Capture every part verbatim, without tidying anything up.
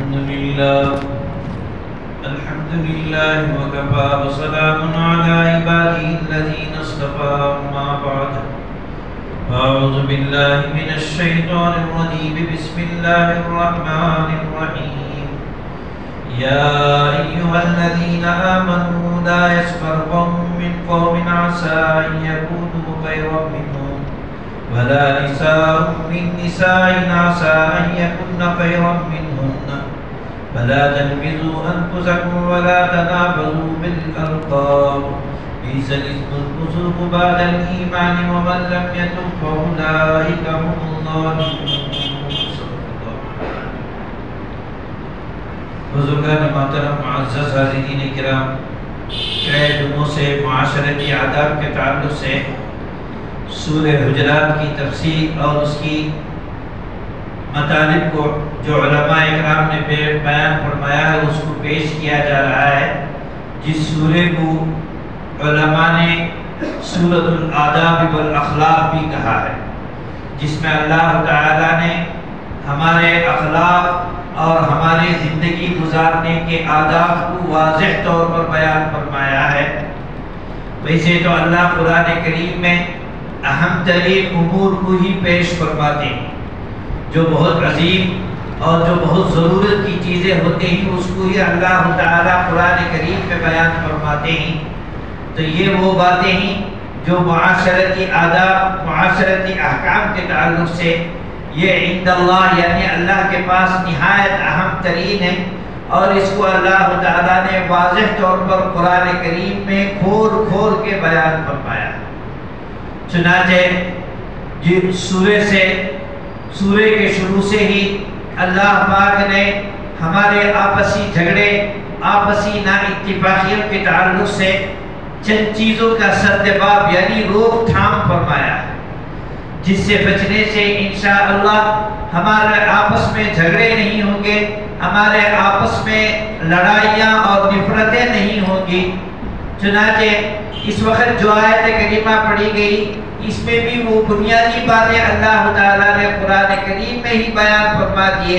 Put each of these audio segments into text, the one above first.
لله الحمد لله وكفى وسلام على عباده الذين اصطفى أما بعد أعوذ بالله من الشيطان الرجيم بسم الله الرحمن الرحيم يا أيها الذين آمنوا لا يسخر قوم من قوم عسى أن يكونوا خيرا منهم ولا نساء من نساء عسى أن يكن خيرا منهن ولا تلمزوا أنفسكم ولا تنابزوا بالألقاب بئس الاسم الفسوق بعد الإيمان ومن لم يتب فأولئك هم الظالمون. بزرگان محترم معزز حاضرین کرام، کئی دنوں سے معاشرتی آداب کے تعلق سے سورہ حجرات کی تفسیر اور اس کی مطالب کو جو علماء اکرام نے بیان فرمایا ہے اس کو پیش کیا جا رہا ہے، جس سورہ کو علماء نے سورۃ الآداب والاخلاق بھی کہا ہے، جس میں اللہ تعالیٰ نے ہمارے اخلاق اور ہماری زندگی گزارنے کے آداب کو واضح طور پر بیان فرمایا ہے۔ ویسے تو اللہ قرآن کریم میں اہم ترین امور کو ہی پیش فرماتے ہیں، جو بہت عظیم اور جو بہت ضرورت کی چیزیں ہوتے ہیں اس کو ہی اللہ تعالیٰ قرآن کریم میں بیان فرماتے ہیں۔ تو یہ وہ باتیں ہیں جو معاشرتی آداب، معاشرتی احکام کے تعلق سے یہ عند اللہ یعنی اللہ کے پاس نہایت اہم ترین ہے، اور اس کو اللہ تعالیٰ نے واضح طور پر قرآن کریم میں کھول کھول کے بیان فرمایا ہے۔ چنانچہ جس سورے سے سورے کے شروع سے ہی اللہ پاک نے ہمارے آپسی جھگڑے، آپسی نا اتفاقیوں کے تعلق سے چند چیزوں کا سدباب یعنی روک تھام فرمایا ہے، جس سے بچنے سے انشاءاللہ ہمارے آپس میں جھگڑے نہیں ہوں گے، ہمارے آپس میں لڑائیاں اور نفرتیں نہیں ہوں گی۔ چنانچہ اس وقت جو آیت کریمہ پڑھی گئی اس میں بھی وہ بنیادی باتیں اللہ تعالیٰ نے قرآن کریم میں ہی بیان فرما دیے،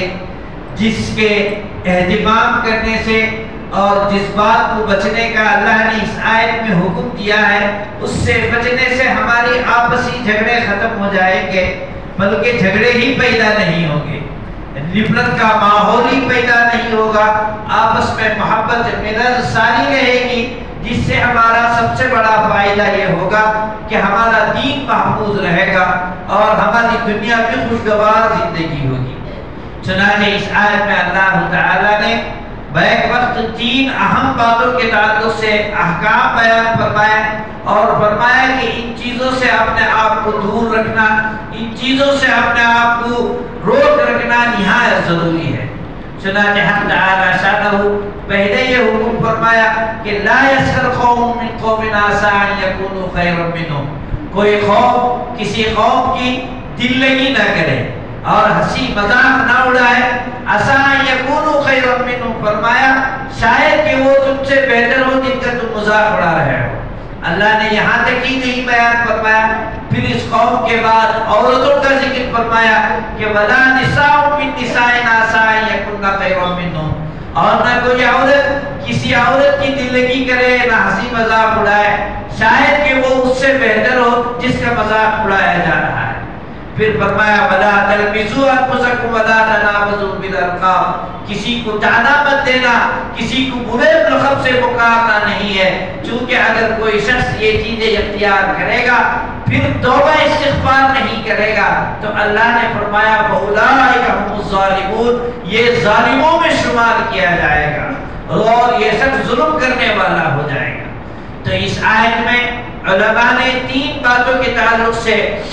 جس کے اہتمام کرنے سے اور جس بات کو بچنے کا اللہ نے اس آیت میں حکم دیا ہے اس سے بچنے سے ہماری آپسی جھگڑے ختم ہو جائیں گے، بلکہ جھگڑے ہی پیدا نہیں ہوں گے، نفرت کا ماحول ہی پیدا نہیں ہوگا، آپس میں محبت ملن ساری رہے گی، جس سے ہمارا سب سے بڑا فائدہ یہ ہوگا کہ ہمارا دین محفوظ رہے گا اور ہماری دنیا میں خوشگوار زندگی ہوگی۔ چنانچہ اس آیت میں اللہ تعالیٰ نے بیک وقت تین اہم باتوں کے تعلق سے احکام بیان فرمایا اور فرمایا کہ ان چیزوں سے اپنے آپ کو دور رکھنا، ان چیزوں سے اپنے آپ کو روک رکھنا نہایت ضروری ہے۔ چنانچہ حق تعالی شانہ پہلے یہ حکم فرمایا کہ لا یسخر قوم من قوم عسى ان يكونوا خيرا منهم، کوئی قوم کسی قوم کی دل لگی نہ کرے اور ہنسی مذاق نہ اڑائے، عسى ان يكونوا خيرا منهم فرمایا شاید کہ وہ تم سے بہتر ہو جن کا تم مذاق اڑا رہے ہو۔ اللہ نے یہاں تک ہی نہیں بیان فرمایا، پھر اس قوم کے بعد عورتوں کا ذکر فرمایا کہ ولا نساء من نساء عسى ان يكن خيرا منهم، اور نہ کوئی عورت کسی عورت کی دل لگی کرے، نہ ہنسی مذاق اڑائے، شاید کہ وہ اس سے بہتر ہو جس کا مذاق اڑایا جا رہا ہے۔ پھر فرمایا ولا تلمزوا انفسکم ولا تنابزوا بالالقاب، کسی کو طعنہ مت دینا، کسی کو برے لقب سے پکارنا نہیں ہے، چونکہ اگر کوئی شخص یہ چیزیں اختیار کرے گا پھر توبہ استغفار نہیں کرے گا تو اللہ نے فرمایا فاولئک هم الظالمون، یہ ظالموں میں شمار کیا جائے گا اور یہ شخص ظلم کرنے والا ہو جائے گا۔ تو اس آیت میں علماء نے تین باتوں کے تعلق سے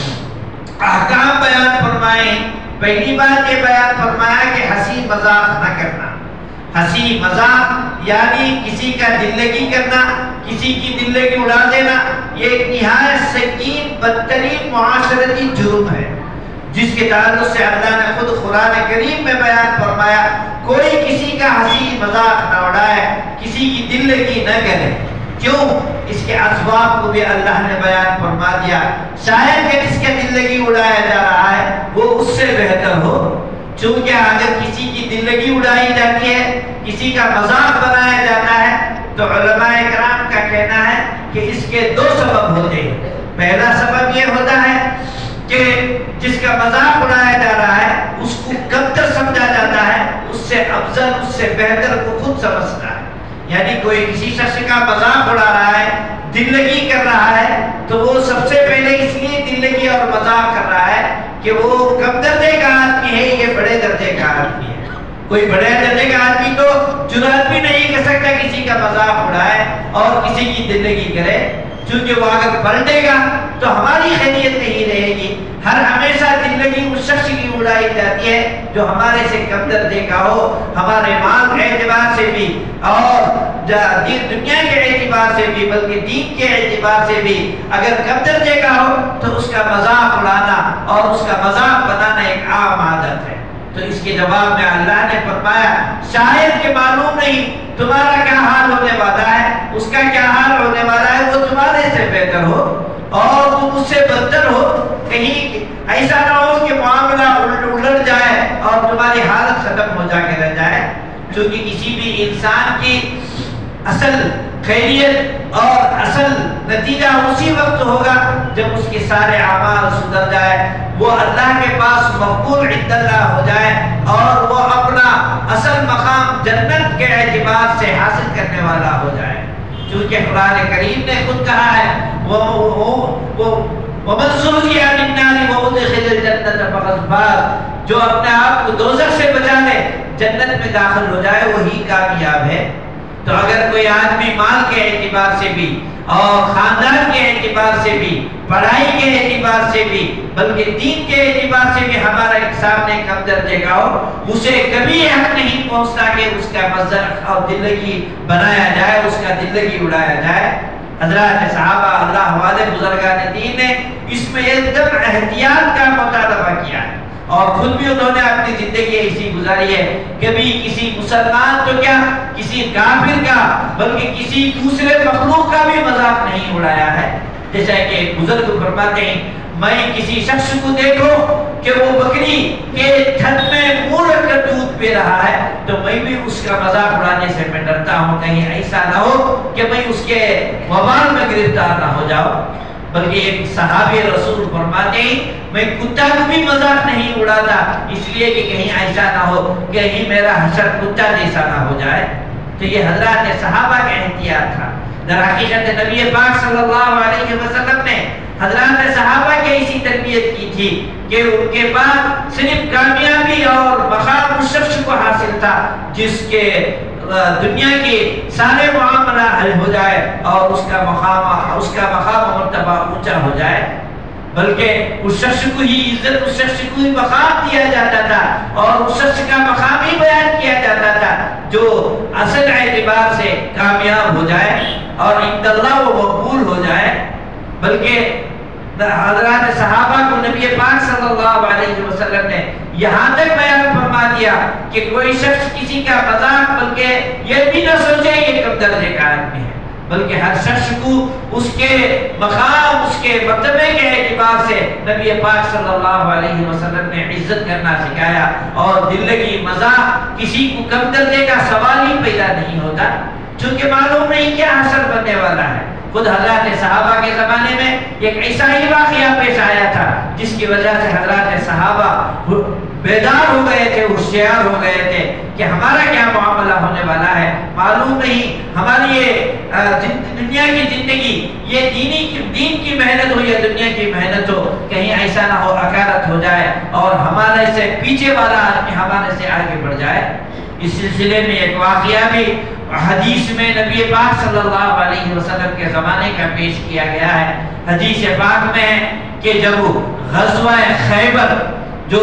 احکام بیان فرمائے۔ پہلی بات یہ بیان فرمایا کہ ہنسی مذاق نہ کرنا، ہنسی مذاق یعنی کسی کا دل لگی کرنا، کسی کی دل لگی اڑا دینا، یہ ایک نہایت سنگین بدترین معاشرتی جرم ہے، جس کے تعلق سے اللہ نے خود قرآن کریم میں بیان فرمایا کوئی کسی کا ہنسی مذاق نہ اڑائے، کسی کی دل لگی نہ کرے۔ کیوں؟ اس کے اسباب کو بھی اللہ نے بیان فرما دیا، شاید کہ جس کے دل لگی اڑایا جا رہا ہے وہ اس سے بہتر ہو، چونکہ اگر کسی کی دل لگی اڑائی جاتی ہے، کسی کا مذاق بنایا جاتا ہے، تو علماء کرام کا کہنا ہے کہ اس کے دو سبب ہوتے ہیں۔ پہلا سبب یہ ہوتا ہے کہ جس کا مذاق اڑایا جا رہا ہے اس کو کمتر سمجھا جاتا ہے، اس سے افضل، اس سے بہتر کو خود سمجھتا ہے۔ یعنی کوئی کسی شخص کا مذاق اڑا رہا ہے، دل لگی کر رہا ہے، تو وہ سب سے پہلے اس لیے دل لگی اور مذاق کر رہا ہے کہ وہ کم درجے کا آدمی ہے، یہ بڑے درجے کا آدمی ہے۔ کوئی بڑے درجے کا آدمی تو جرات بھی نہیں کر سکتا کسی کا مذاق اڑائے اور کسی کی دل لگی کرے، چونکہ وہ اگر پلٹے گا تو ہماری خیریت نہیں رہے گی۔ ہر ہمیشہ دل لگی اس شخص کی اڑائی جاتی ہے جو ہمارے سے کم درجے کا ہو، ہمارے مال کے اعتبار سے بھی اور دنیا کے اعتبار سے بھی، بلکہ دین کے اعتبار سے بھی اگر کم درجے کا ہو تو اس کا مذاق اڑانا اور اس کا مذاق بنانا ایک عام عادت ہے۔ تو اس کے جواب میں اللہ نے فرمایا شاید کہ معلوم نہیں تمہارا کیا حال ہونے والا ہے، اس کا کیا حال ہونے والا ہے، وہ تمہارے سے بہتر ہو اور تم اس سے بدتر ہو، کہیں ایسا نہ ہو کہ معاملہ الٹ جائے اور تمہاری حالت ختم ہو جا کے رہ جائے۔ چونکہ کسی بھی انسان کی اصل خیریت اور اصل نتیجہ اسی وقت ہوگا جب اس کے سارے اعمال سدھر جائے، وہ اللہ کے پاس مقبول عند اللہ ہو جائے اور وہ اپنا اصل مقام جنت کے اعتبار سے حاصل کرنے والا ہو جائے۔ چونکہ قرآن کریم نے خود کہا ہے وَمَنْ زُحْزِحَ عَنِ النَّارِ وَأُدْخِلَ الْجَنَّةَ فَقَدْ فَازَ، جو اپنے آپ کو دوزخ سے بچا لے، جنت میں داخل ہو جائے، وہی کامیاب ہے۔ تو اگر کوئی آدمی مال کے اعتبار سے بھی اور خاندان کے اعتبار سے بھی، پڑھائی کے اعتبار سے بھی، بلکہ دین کے اعتبار سے بھی ہمارا ایک سامنے کم درجے کا ہو، اسے کبھی حق نہیں پہنچتا کہ اس کا مذہب اور دلگی بنایا جائے، اس کا دلگی اڑایا جائے۔ حضرات صحابہ اللہ والے بزرگان دین نے اس میں ایک دم احتیاط کا مطالبہ کیا ہے اور خود بھی انہوں نے اپنی زندگی ایسی گزاری ہے، کبھی کسی مسلمان تو کیا کسی کافر کا بلکہ کسی دوسرے مخلوق کا بھی مذاق نہیں اڑایا ہے۔ جیسا کہ ایک بزرگ فرماتے ہیں میں کسی شخص کو دیکھو کہ وہ بکری کے تھن میں منہ رکھ کر دودھ پی رہا ہے تو میں بھی اس کا مذاق اڑانے سے میں ڈرتا ہوں، کہیں ایسا نہ ہو کہ میں اس کے وبال میں گرفتار نہ ہو جاؤں۔ بلکہ ایک صحابی رسول فرماتے ہیں میں کتا کو بھی مذاق نہیں اڑاتا اس لیے کہ کہیں ایسا نہ ہو کہ کہیں میرا حشر کتا جیسا نہ ہو جائے۔ تو یہ حضرات صحابہ کا احتیاط تھا۔ در حقیقت نبی پاک صلی اللہ علیہ وسلم نے حضرات صحابہ کی ایسی تربیت کی تھی کہ ان کے بعد صرف کامیابی اور مقام اس شخص کو حاصل تھا جس کے دنیا کے سارے معاملہ حل ہو جائے اور اس کا مقام اس کا مقام و مرتبہ اونچا ہو جائے، بلکہ اس شخص کو ہی عزت، اس شخص کو ہی مقام دیا جاتا تھا اور اس شخص کا مقام ہی بیان کیا جاتا تھا جو اصل اعتبار سے کامیاب ہو جائے اور عند اللہ وہ مقبول ہو جائے۔ بلکہ حضرات صحابہ کو نبی پاک صلی اللہ علیہ وسلم نے یہاں تک بیان فرما دیا کہ کوئی شخص کسی کا مذاق بلکہ یہ بھی نہ سوچے یہ کم درجے کا آدمی ہے، بلکہ ہر شخص کو اس کے مقام، اس کے مرتبے کے اعتبار سے نبی پاک صلی اللہ علیہ وسلم نے عزت کرنا سکھایا اور دل لگی مذاق کسی کو کم درجے کا سوال ہی پیدا نہیں ہوتا، چونکہ معلوم نہیں کیا حشر بننے والا ہے۔ خود حضرات صحابہ کے زمانے میں ایک ایسا ہی واقعہ پیش آیا تھا جس کی وجہ سے حضرات صحابہ بیدار ہو گئے تھے، ہوشیار ہو گئے تھے کہ ہمارا کیا معاملہ ہونے والا ہے، معلوم نہیں ہماری یہ دنیا کی زندگی، یہ دینی کی دین کی محنت ہو یا دنیا کی محنت ہو، کہیں ایسا نہ ہو اکارت ہو جائے اور ہمارے سے پیچھے والا آدمی ہمارے سے آگے بڑھ جائے۔ اس سلسلے میں ایک واقعہ بھی حدیث میں نبی پاک صلی اللہ علیہ وسلم کے زمانے کا پیش کیا گیا ہے۔ حدیث پاک میں ہے کہ جب غزوہ خیبر جو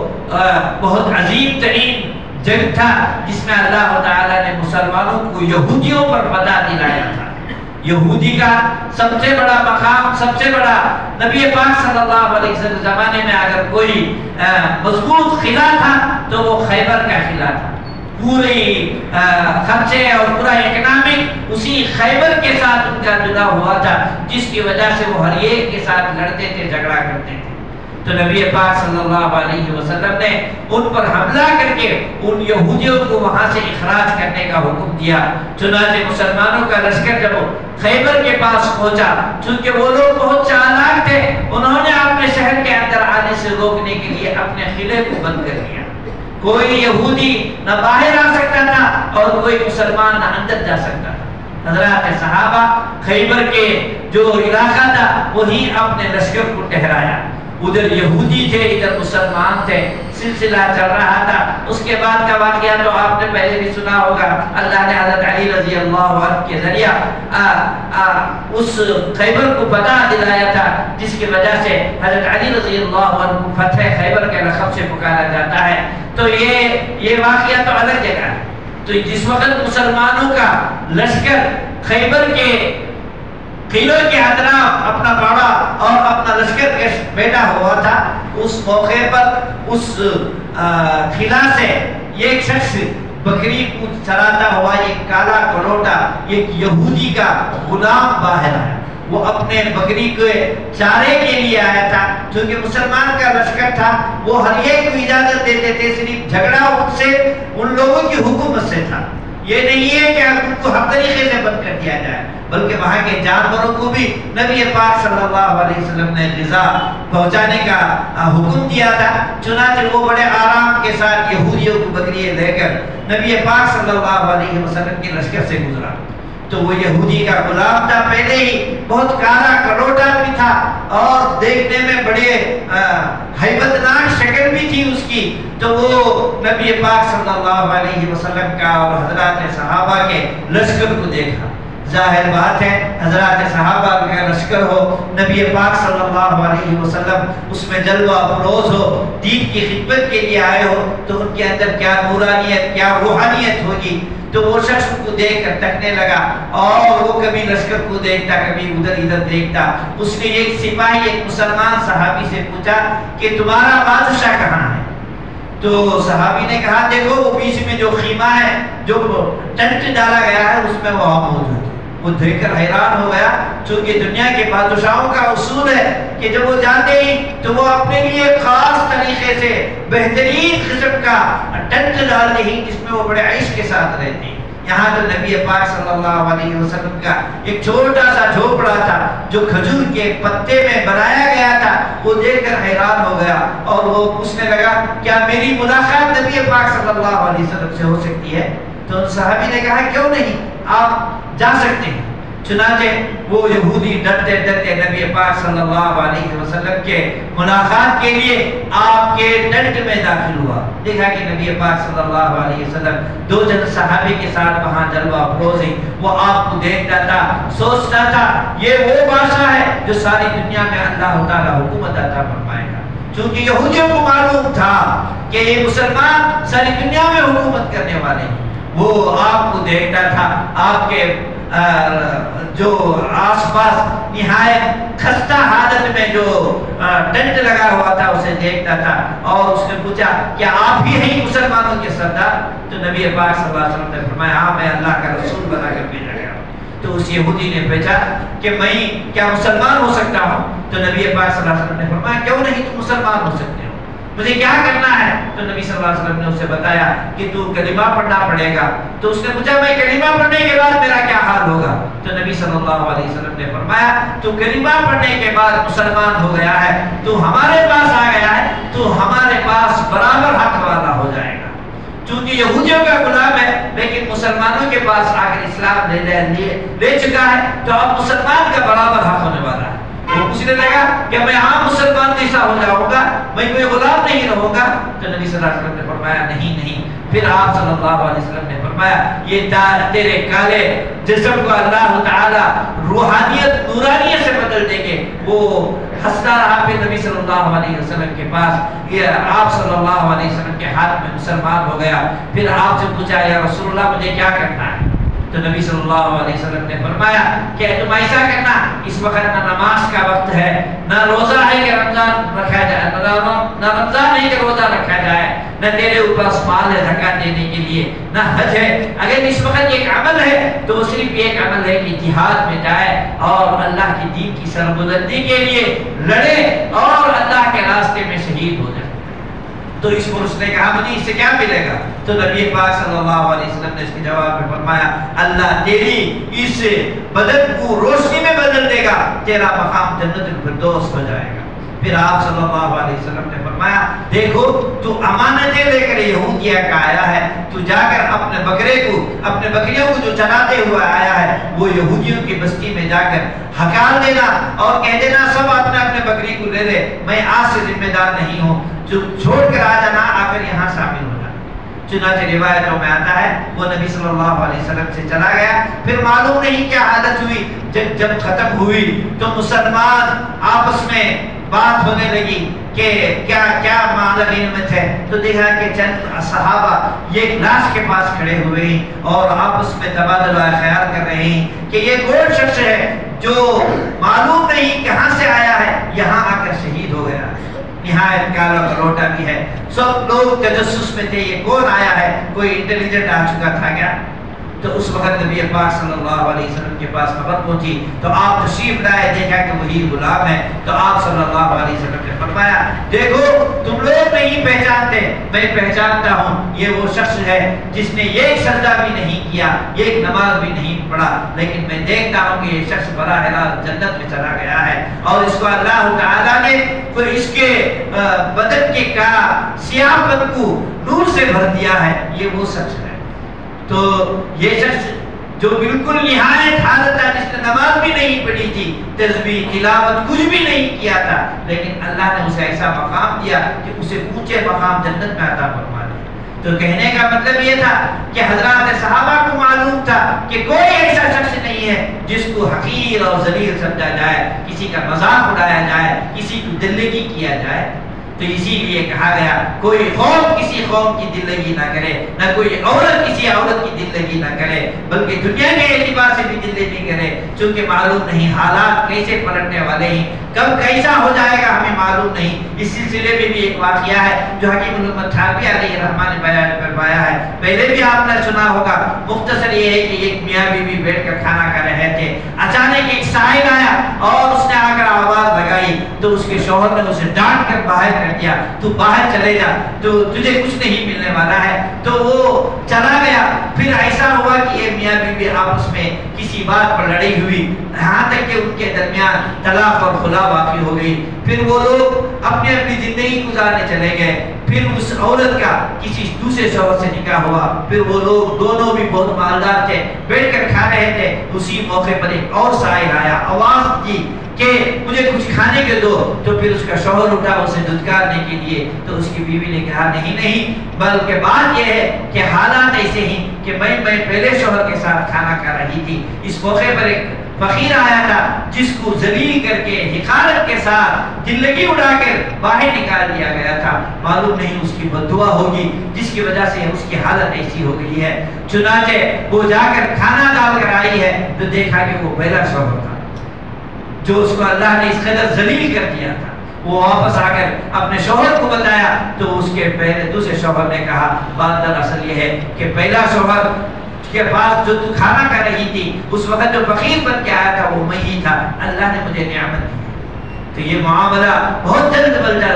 بہت عظیم ترین جنگ تھا جس میں اللہ تعالیٰ نے مسلمانوں کو یہودیوں پر فتح دلایا تھا، یہودی کا سب سے بڑا مقام، سب سے بڑا نبی پاک صلی اللہ علیہ وسلم زمانے میں اگر کوئی مضبوط قلعہ تھا تو وہ خیبر کا قلعہ تھا۔ پوری خرچے اور پورا اکنامک اسی خیبر کے ساتھ ان کا جدا ہوا تھا جس کی وجہ سے وہ ہر ایک کے ساتھ لڑتے تھے، جھگڑا کرتے تھے۔ تو نبی پاک صلی اللہ علیہ وسلم نے ان پر حملہ کر کے ان یہودیوں کو وہاں سے اخراج کرنے کا حکم دیا۔ چنانچہ مسلمانوں کا لشکر جب خیبر کے پاس پہنچا، چونکہ وہ لوگ بہت چالاک تھے، انہوں نے اپنے شہر کے اندر آنے سے روکنے کے لیے اپنے قلعے کو بند کر دیا۔ کوئی یہودی نہ باہر آ سکتا تھا اور کوئی مسلمان نہ اندر جا سکتا تھا۔ حضرات صحابہ خیبر کے جو علاقہ تھا وہی اپنے لشکر کو ٹھہرایا، ادھر یہودی تھے ادھر مسلمان تھے، سلسلہ چل رہا تھا۔ اس کے بعد کا واقعہ تو آپ نے پہلے بھی سنا ہوگا، اللہ نے حضرت علی رضی اللہ عنہ کے ذریعہ آ, آ, اس خیبر کو پتہ دلایا تھا، جس کی وجہ سے حضرت علی رضی اللہ عنہ کو فتح خیبر کے لقب سے پکارا جاتا ہے۔ تو یہ یہ واقعہ تو الگ جگہ ہے۔ تو جس وقت مسلمانوں کا لشکر خیبر کے قلعوں کے اطراف اپنا باڑا اور اپنا لشکر کے بیٹھا ہوا تھا، اس موقع پر اس قلعہ سے ایک شخص بکری کو چراتا ہوا ایک کالا کلوٹا ایک یہودی کا غلام باہر آیا۔ وہ اپنے بکری کے چارے کے لیے آیا تھا، چونکہ مسلمان کا لشکر تھا، وہ ہر ایک کو اجازت دیتے تھے، صرف جھگڑا ان سے ان لوگوں کی حکومت سے تھا۔ یہ نہیں ہے کہ ان کو ہر طریقے سے بند کر دیا جائے، بلکہ وہاں کے جانوروں کو بھی نبی پاک صلی اللہ علیہ وسلم نے غذا پہنچانے کا حکم دیا تھا۔ چنانچہ وہ بڑے آرام کے ساتھ یہودیوں کو بکریے لے کر نبی پاک صلی اللہ علیہ وسلم کے لشکر سے گزرا۔ تو وہ یہودی کا غلام تھا، پہلے ہی بہت کالا کلوٹا بھی تھا اور دیکھنے میں بڑے ہیبت ناک شکل بھی تھی اس کی۔ تو وہ نبی پاک صلی اللہ علیہ وسلم کا اور حضرات صحابہ کے لشکر کو دیکھا۔ ظاہر بات ہے حضرات صحابہ کا لشکر ہو، نبی پاک صلی اللہ علیہ وسلم اس میں جلوہ افروز ہو، دین کی خدمت کے لیے آئے ہو، تو ان کے اندر کیا نورانیت کیا روحانیت ہوگی۔ تو وہ شخص کو دیکھ کر تکنے لگا اور وہ کبھی لشکر کو دیکھتا کبھی ادھر ادھر دیکھتا۔ اس نے ایک سپاہی ایک مسلمان صحابی سے پوچھا کہ تمہارا بادشاہ کہاں ہے؟ تو صحابی نے کہا دیکھو وہ بیچ میں جو خیمہ ہے، جو ٹنٹ ڈالا گیا ہے، اس میں وہ موجود ہے۔ وہ دیکھ کر حیران ہو گیا، چونکہ دنیا کے بادشاہوں کا اصول ہے کہ جب وہ جاتے ہی تو وہ اپنے لیے خاص طریقے سے بہترین قسم کا ٹنٹ ڈالتے ہی، جس میں وہ بڑے عیش کے ساتھ رہتے ہیں۔ یہاں تو نبی پاک صلی اللہ علیہ وسلم کا ایک چھوٹا سا جھوپڑا تھا جو کھجور کے پتے میں بنایا گیا تھا۔ وہ دیکھ کر حیران ہو گیا اور وہ پوچھنے لگا کیا میری ملاقات نبی پاک صلی اللہ علیہ وسلم سے ہو سکتی ہے؟ تو صحابی نے کہا کیوں نہیں، آپ جا سکتے ہیں۔ چنانچہ وہ یہودی ڈرتے ڈرتے نبی پاک صلی اللہ علیہ وسلم کے ملاقات کے لیے آپ کے ٹنٹ میں داخل ہوا۔ دیکھا کہ نبی پاک صلی اللہ علیہ وسلم دو جن صحابی کے ساتھ وہاں جلوہ افروز ہیں۔ وہ آپ کو دیکھتا تھا، سوچتا تھا یہ وہ بادشاہ ہے جو ساری دنیا میں اللہ تعالی حکومت عطا فرمائے گا، چونکہ یہودیوں کو معلوم تھا کہ یہ مسلمان ساری دنیا میں حکومت کرنے والے ہیں۔ وہ آپ کو دیکھتا تھا، آپ کے جو آس پاس نہایت خستہ حالت میں جو ٹنٹ لگا ہوا تھا اسے دیکھتا تھا اور اس نے پوچھا کیا آپ ہی ہیں مسلمانوں کے سردار؟ تو نبی پاک صلی اللہ علیہ وسلم نے فرمایا ہاں میں اللہ کا رسول بنا کر بھیجا گیا ہوں۔ تو اس یہودی نے پوچھا کہ میں کیا مسلمان ہو سکتا ہوں؟ تو نبی پاک صلی اللہ علیہ وسلم نے فرمایا کیوں نہیں تم مسلمان ہو سکتے ہو، مجھے کیا کرنا ہے؟ تو نبی صلی اللہ علیہ وسلم نے اسے بتایا کہ تو کلمہ پڑھنا پڑے گا۔ تو اس نے پوچھا میں کلمہ پڑھنے کے بعد میرا کیا حال ہوگا؟ تو نبی صلی اللہ علیہ وسلم نے فرمایا تو کلمہ پڑھنے کے بعد مسلمان ہو گیا ہے، تو ہمارے پاس آ گیا ہے، تو ہمارے پاس برابر حق والا ہو جائے گا۔ چونکہ یہودیوں کا غلام ہے لیکن مسلمانوں کے پاس آ کر اسلام لے لے لے چکا ہے، تو اب مسلمان کا برابر حق ہونے والا ہے۔ وہ پوچھنے لگا کہ میں عام مسلمان جیسا ہو جاؤں گا، میں کوئی غلام نہیں رہوں گا؟ تو نبی صلی اللہ علیہ وسلم نے فرمایا نہیں نہیں۔ پھر آپ صلی اللہ علیہ وسلم نے فرمایا یہ تیرے کالے جسم کو اللہ تعالی روحانیت نورانیت سے بدل دیں گے۔ وہ ہنستا رہا، پھر نبی صلی اللہ علیہ وسلم کے پاس یہ آپ صلی اللہ علیہ وسلم کے ہاتھ میں مسلمان ہو گیا۔ پھر آپ سے پوچھا یا رسول اللہ مجھے کیا کرنا ہے؟ تو نبی صلی اللہ علیہ وسلم نے فرمایا کہ تم ایسا کرنا، اس وقت نہ نماز کا وقت ہے، نہ روزہ ہے کہ رمضان رکھا جائے، نہ رمضان ہے کہ روزہ رکھا جائے، نہ تیرے اوپر مال ہے زکات دینے کے لیے، نہ حج ہے۔ اگر اس وقت ایک عمل ہے تو وہ صرف ایک عمل ہے کہ جہاد میں جائے اور اللہ کی دین کی سربلندی کے لیے لڑے اور اللہ کے راستے میں شہید ہو جائے۔ تو اس کو اس نے کہا مجھے اس سے کیا ملے گا؟ تو نبی پاک صلی اللہ علیہ وسلم نے اس کے جواب میں فرمایا اللہ تیری اس بدن کو روشنی میں بدل دے گا، تیرا مقام جنت الفردوس ہو جائے گا۔ پھر آپ صلی اللہ علیہ وسلم نے فرمایا دیکھو تو امانتیں لے کر یہودیہ کا آیا ہے، تو جا کر اپنے بکرے کو، اپنے بکریوں کو جو چراتے ہوئے آیا ہے وہ یہودیوں کی بستی میں جا کر ہکال دینا اور کہہ دینا سب اپنے اپنے بکری کو لے لے، میں آج سے ذمہ دار نہیں ہوں، جو چھوڑ کر آ جانا آ کر یہاں شامل ہو جانا۔ چنانچہ روایتوں میں آتا ہے وہ نبی صلی اللہ علیہ وسلم سے چلا گیا۔ پھر معلوم نہیں کیا حالت ہوئی، جب جب ختم ہوئی تو مسلمان آپس میں بات ہونے لگی کہ کیا کیا معاملہ میں تھے، تو دیکھا کہ چند صحابہ یہ لاش کے پاس کھڑے ہوئے ہیں اور آپس میں تبادلہ خیال کر رہے ہیں کہ یہ کون شخص ہے جو معلوم نہیں کہاں سے آیا ہے، یہاں آ کر شہید ہو گیا، نہایت کالا کروٹا بھی ہے۔ سب لوگ تجسس میں تھے یہ کون آیا ہے، کوئی انٹیلیجنٹ آ چکا تھا کیا؟ تو اس وقت نبی پاک صلی اللہ علیہ وسلم کے پاس خبر پہنچی تو آپ تشریف لائے، دیکھا کہ وہی غلام ہے، تو آپ صلی اللہ علیہ وسلم نے فرمایا دیکھو تم لوگ نہیں پہچانتے، میں پہچانتا ہوں، یہ وہ شخص ہے جس نے یہ سجدہ بھی نہیں کیا، ایک نماز بھی نہیں پڑھا، لیکن میں دیکھتا ہوں کہ یہ شخص براہ راست جنت میں چلا گیا ہے، اور اس کو اللہ تعالیٰ نے پھر اس کے بدن کے کا سیاہ پن کو نور سے بھر دیا ہے، یہ وہ شخص ہے۔ تو یہ شخص جو بالکل نہایت حالت تھا، جس نے نماز بھی نہیں پڑھی تھی، تسبیح تلاوت کچھ بھی نہیں کیا تھا، لیکن اللہ نے اسے ایسا مقام دیا کہ اسے اونچے مقام جنت میں عطا فرما دیا۔ تو کہنے کا مطلب یہ تھا کہ حضرات صحابہ کو معلوم تھا کہ کوئی ایسا شخص نہیں ہے جس کو حقیر اور ذلیل سمجھا جائے، کسی کا مذاق اڑایا جائے، کسی کو دلگی کیا جائے۔ تو اسی لیے کہا گیا کوئی قوم کسی قوم کی دلگی نہ کرے، نہ کوئی عورت کسی عورت کی دلگی نہ کرے، بلکہ دنیا کے اعتبار سے بھی دلگی کرے، چونکہ معلوم نہیں حالات کیسے پلٹنے والے ہیں، کب کیسا ہو جائے گا ہمیں معلوم نہیں۔ اس سلسلے میں بھی ایک واقعہ ہے جو حکیم الامت تھانوی علیہ رحمہ نے بیان فرمایا ہے، پہلے بھی آپ نے سنا ہوگا، مختصر یہ ہے کہ ایک میاں بیوی بیٹھ کر کھانا کھا رہے تھے، اچانک ایک سائل آیا اور اس نے آ کر آواز لگائی تو اس کے شوہر نے اسے ڈانٹ کر باہر کر دیا، تو باہر چلے جا، تو تجھے کچھ نہیں ملنے والا ہے۔ تو وہ چلا گیا۔ پھر ایسا ہوا کہ یہ میاں بیوی آپس میں کسی بات پر لڑائی ہوئی، یہاں تک کہ ان کے درمیان طلاق اور خلا واقع ہو گئی۔ پھر وہ لوگ اپنی اپنی زندگی گزارنے چلے گئے۔ پھر اس عورت کا کسی دوسرے شوہر سے نکاح ہوا۔ پھر وہ لوگ دونوں بھی بہت مالدار تھے، بیٹھ کر کھا رہے تھے۔ اسی موقع پر ایک اور سائل آیا، آواز دی کہ مجھے کچھ کھانے کے دو۔ تو پھر اس کا شوہر اٹھا اسے دھتکارنے کے لیے، تو اس کی بیوی نے کہا نہیں نہیں، بلکہ بات یہ ہے کہ حالات ایسے ہیں کہ میں میں پہلے شوہر کے ساتھ کھانا کھا رہی تھی، اس موقع پر ایک فقیر آیا تھا جس کو ذلیل کر کے حقارت کے ساتھ دلگی اڑا کر باہر نکال دیا گیا تھا، معلوم نہیں اس کی بددعا ہوگی جس کی وجہ سے اس کی حالت ایسی ہو گئی ہے۔ چنانچہ وہ جا کر کھانا ڈال کر آئی ہے تو دیکھا کہ وہ پہلا شوہر تھا جو اس کو اللہ نے اس قدر ذلیل کر دیا تھا۔ وہ واپس آ کر اپنے شوہر کو بتایا تو اس کے پہلے دوسرے شوہر نے کہا بات دراصل یہ ہے کہ پہلا شوہر کے پاس جو تو کھانا کھا رہی تھی اس وقت جو فقیر بن کے آیا تھا وہ میں ہی تھا، اللہ نے مجھے نعمت دی۔ تو یہ معاملہ بہت جلد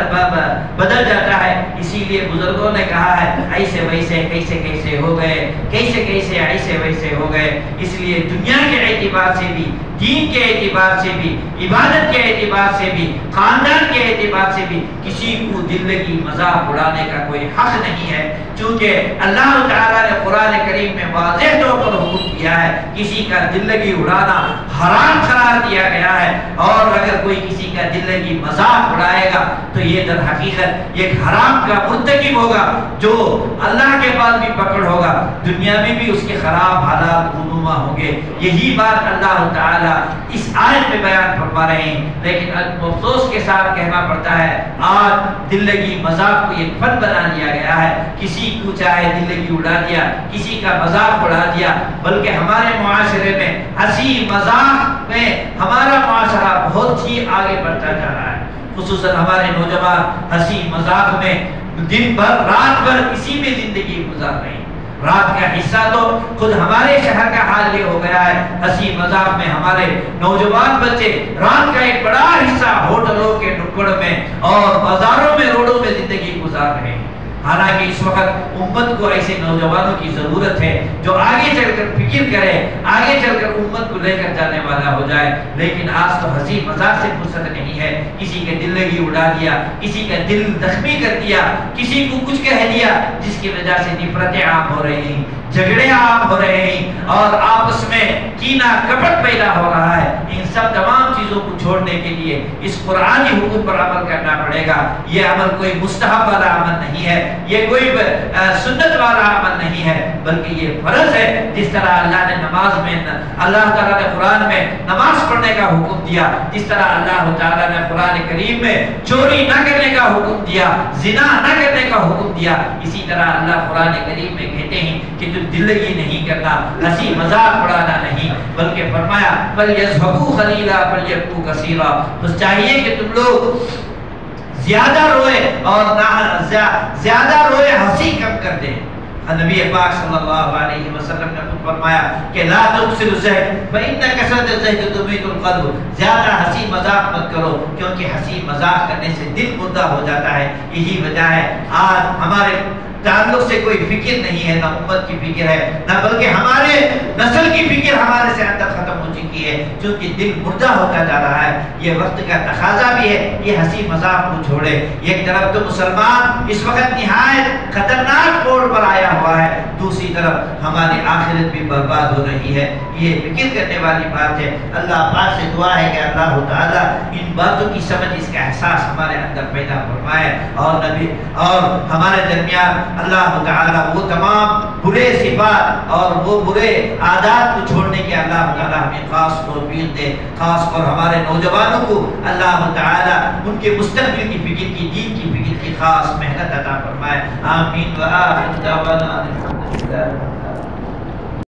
بدل جاتا ہے، اسی لیے بزرگوں نے کہا ہے ایسے ویسے کیسے کیسے ہو گئے، کیسے کیسے ایسے ویسے ہو گئے۔ اس لیے دنیا کے اعتبار سے بھی، دین کے اعتبار سے بھی، عبادت کے اعتبار سے بھی، خاندان کے اعتبار سے بھی کسی کو دل کی مذاق اڑانے کا کوئی حق نہیں ہے، چونکہ اللہ تعالیٰ نے قرآن کریم میں واضح طور پر حکم دیا ہے کسی کا دل کی اڑانا حرام قرار دیا گیا ہے، اور اگر کوئی کسی کا دل کی مذاق اڑائے گا تو یہ در حقیقت ایک حرام کا مرتکب ہوگا جو اللہ کے پاس بھی پکڑ ہوگا، دنیا میں بھی اس کے خراب حالات رونما ہوں گے۔ یہی بات اللہ تعالیٰ اس آیت میں بیان فرما رہے ہیں، لیکن افسوس کے ساتھ کہنا پڑتا ہے آج دل لگی مذاق کو ایک فن بنا دیا گیا ہے، کسی کو چاہے دل لگی اڑا دیا، کسی کا مذاق اڑا دیا، بلکہ ہمارے ہمارے معاشرے میں ہنسی مذاق میں ہمارا معاشرہ بہت ہی آگے بڑھتا جا رہا ہے، خصوصاً ہمارے نوجوان ہنسی مذاق میں دن بھر رات بھر اسی میں زندگی گزار رہے ہیں۔ رات کا حصہ تو خود ہمارے شہر کا حال یہ ہو گیا ہے، ہنسی مذاق میں ہمارے نوجوان بچے رات کا ایک بڑا حصہ ہوٹلوں کے نکڑ میں اور بازاروں میں روڈوں میں زندگی گزار رہے ہیں۔ حالانکہ اس وقت امت کو ایسے نوجوانوں کی ضرورت ہے جو آگے چل کر فکر کرے، آگے چل کر امت کو لے کر جانے والا ہو جائے، لیکن آج تو ہنسی مذاق سے فرصت نہیں ہے۔ کسی کے دل لگی اڑا دیا، کسی کا دل زخمی کر دیا، کسی کو کچھ کہہ دیا، جس کی وجہ سے نفرتیں عام ہو رہی ہیں، جھگڑے عام ہو رہے ہیں اور آپس میں کینہ کپٹ پیدا ہو رہا ہے۔ ان سب تمام چیزوں کو چھوڑنے کے لیے اس قرآنی حکم پر عمل کرنا پڑے گا۔ یہ عمل کوئی مستحب والا عمل نہیں ہے، یہ کوئی سنت والا عمل نہیں ہے، بلکہ یہ فرض ہے۔ جس طرح اللہ نے نماز میں اللہ تعالیٰ نے قرآن میں نماز پڑھنے کا حکم دیا، جس طرح اللہ تعالیٰ نے قرآن کریم میں چوری نہ کرنے کا حکم دیا، زنا نہ کرنے کا حکم دیا، اسی طرح اللہ قرآن کریم میں کہتے ہیں کہ تم دلگی نہیں کرنا، ہنسی مذاق اڑانا نہیں، بلکہ فرمایا فَلْيَضْحَكُوا قَلِيلًا فَلْيَبْكُوا كَثِيرًا۔ بس چاہیے کہ تم لوگ زیادہ روئے اور زیادہ روئے، ہنسی کم کر دیں۔ نبی پاک صلی اللہ علیہ وسلم نے خود فرمایا کہ لا تکثر الضحک فإن کثرت الضحک تمیت القلب، زیادہ ہنسی مذاق مت کرو کیونکہ ہنسی مذاق کرنے سے دل مردہ ہو جاتا ہے۔ یہی وجہ ہے آج ہمارے تعلق سے کوئی فکر نہیں ہے، نہ امت کی فکر ہے، نہ بلکہ ہمارے نسل کی فکر ہمارے سے اندر ختم ہو چکی ہے، کیونکہ دل مردہ ہوتا جا رہا ہے۔ یہ وقت کا تقاضا بھی ہے، یہ ہنسی مذاق کو چھوڑے۔ ایک طرف تو مسلمان اس وقت نہایت خطرناک موڑ پر آیا ہوا ہے، دوسری طرف ہماری آخرت بھی برباد ہو رہی ہے، یہ فکر کرنے والی بات ہے۔ اللہ پاک سے دعا ہے کہ اللہ تعالیٰ ان باتوں کی سمجھ، اس کا احساس ہمارے اندر پیدا فرمائے، اور نبی اور ہمارے درمیان اللہ تعالیٰ وہ تمام برے صفات اور وہ برے عادات کو چھوڑنے کے اللہ تعالیٰ ہمیں خاص توفیق دے، خاص کر ہمارے نوجوانوں کو اللہ تعالیٰ ان کے مستقبل کی فکر کی، دین کی فکر کی خاص محنت عطا فرمائے۔ آمین و آخر دعوانا الحمدللہ۔